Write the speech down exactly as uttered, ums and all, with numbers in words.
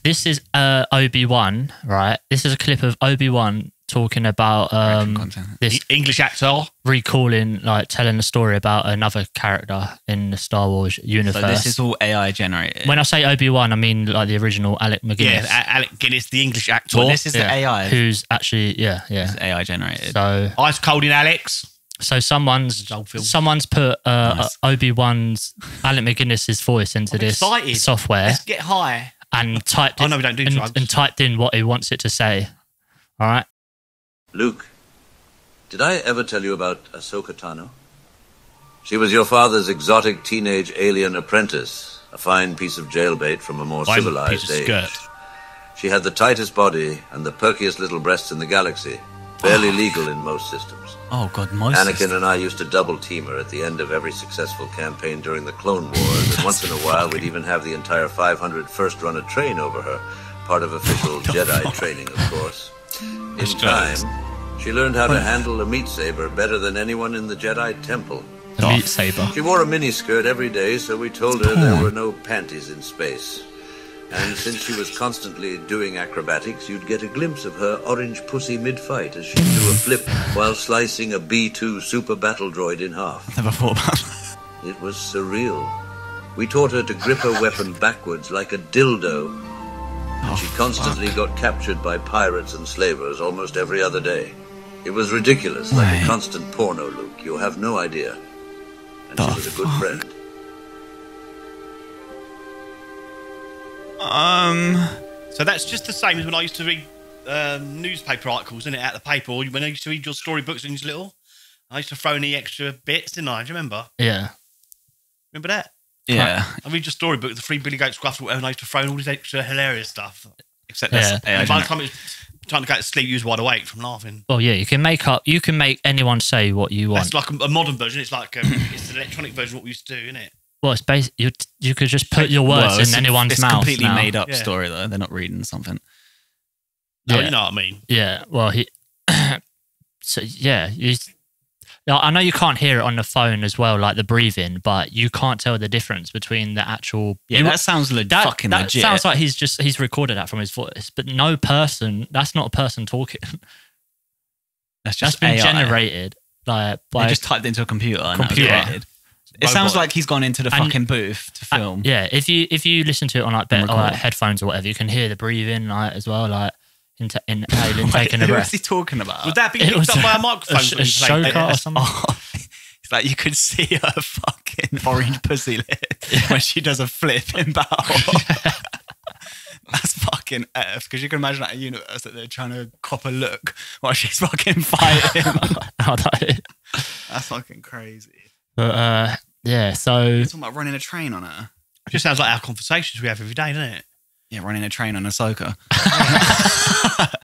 this is uh, Obi-Wan, right? This is a clip of Obi-Wan talking about um, this English actor recalling, like telling a story about another character in the Star Wars universe. So this is all A I generated. When I say Obi-Wan, I mean like the original Alec McGuinness. Yeah, Alec Guinness, the English actor. Well, this is yeah, the A I. who's actually yeah yeah It's A I generated. So Ice cold in Alex. So someone's someone's put uh, Nice. Obi-Wan's Alec McGuinness's voice into I'm this excited. software Let's get high. and typed Oh, it, no, we don't do and, drugs. and typed in what he wants it to say. All right. Luke, did I ever tell you about Ahsoka Tano? She was your father's exotic teenage alien apprentice, a fine piece of jailbait from a more Fine civilized piece of age. skirt. She had the tightest body and the perkiest little breasts in the galaxy, barely legal in most systems. Oh god, most Anakin systems. and I used to double team her at the end of every successful campaign during the Clone Wars, and once in a while we'd even have the entire five hundred first run a train over her, part of official Jedi fuck? training, of course. In That's time, jokes. she learned how to handle a meat saber better than anyone in the Jedi Temple. The meat saber. She wore a miniskirt every day, so we told her there were no panties in space. And since she was constantly doing acrobatics, you'd get a glimpse of her orange pussy mid-fight as she threw a flip while slicing a B two super battle droid in half. Never thought about that. It was surreal. We taught her to grip her weapon backwards like a dildo. And she constantly got captured by pirates and slavers almost every other day. It was ridiculous, like Right. a constant porno, Luke. You have no idea. And The she was a good fuck? friend. Um, So that's just the same as when I used to read um, newspaper articles, isn't it, out of the paper, or when I used to read your storybooks when you was little. I used to throw in the extra bits, didn't I? Do you remember? Yeah. Remember that? yeah. I read your storybook, the Three Billy Goats Gruff, or whatever, and I used to throw in all this extra hilarious stuff. Except Yeah. that's A I And by the generated. time it was time to go to sleep, you was wide awake from laughing. Well, yeah. You can make up. You can make anyone say what you want. That's like a, a modern version. It's like um, it's the electronic version of what we used to do, isn't it? Well, it's basic. You you could just put your words Well, it's in a- anyone's it's mouth. a completely now. made up Yeah. story though. They're not reading something. No, Yeah. you know what I mean. Yeah. Well, he. so yeah, you. Now, I know you can't hear it on the phone as well, like the breathing, but you can't tell the difference between the actual. Yeah, you- that sounds le- that, fucking that legit. sounds like he's just he's recorded that from his voice, but no person. That's not a person talking. that's That's just been A I. generated like by They just typed into a computer. And Computer. That was created. It sounds Robot. like he's gone into the And- fucking booth to Uh, film. yeah, if you if you listen to it on like, be- or, record. like headphones or whatever, you can hear the breathing like as well, like in, t- in Halen Wait, taking a who breath. was he talking about? Would that be It picked was up by a- a microphone? a sh- when a you play- showcast or something? Oh, it's like you could see her fucking orange pussy lip when she does a flip in battle. That's fucking F, because you can imagine that a universe that they're trying to cop a look while she's fucking fighting. Oh, that- That's fucking crazy. but uh, yeah, so You're talking about running a train on her. It just sounds like our conversations we have every day, doesn't it? Yeah, running a train on Ahsoka.